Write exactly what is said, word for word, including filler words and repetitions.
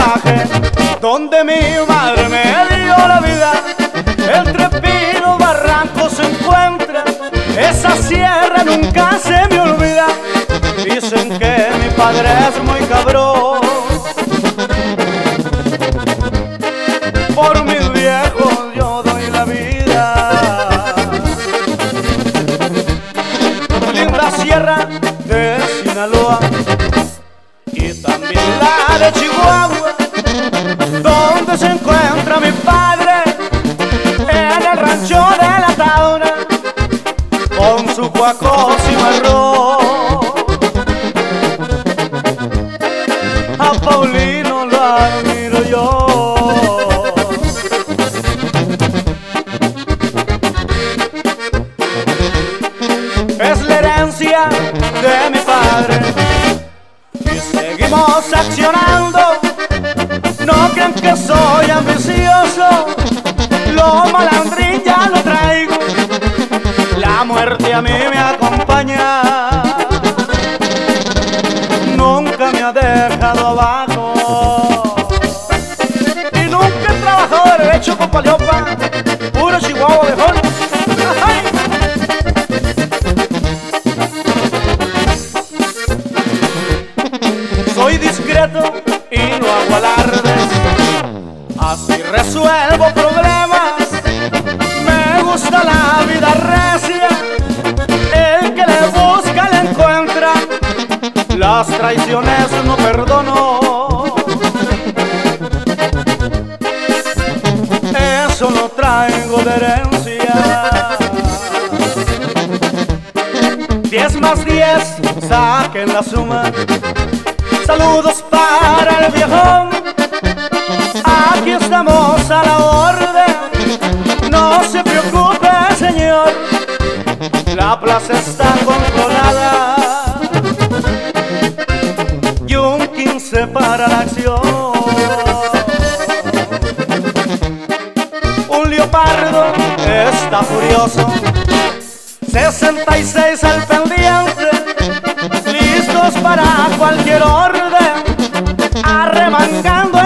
salvaje donde mi madre me dio la vida. Entre pinos, barrancos se encuentra esa sierra, nunca se me olvida. Dicen que mi padre es muy cabrón, por mis viejos yo doy la vida. Linda sierra de Sinaloa y también la de Chihuahua, donde se encuentra mi padre, en el rancho de la Tauna, con su guaco cimarrón. A Paulino lo admiro yo. Es la herencia de mi padre y seguimos accionando. No crean que soy ambicioso, lo malandrín ya lo traigo. La muerte a mí me acompaña, nunca me ha dejado abajo. Y nunca he trabajado de derecho con paliopa, puro Chihuahua viejón. Soy discreto y no hago alardes, así resuelvo problemas. Me gusta la vida recia, el que le busca le encuentra. Las traiciones no perdono, eso lo traigo de herencia. Diez más diez, saquen la suma. Saludos para el viejón, aquí estamos a la orden. No se preocupe, señor, la plaza está controlada y un quince para la acción. Un leopardo está furioso, sesenta y seis al pendiente, listos para cualquier orden, arremangando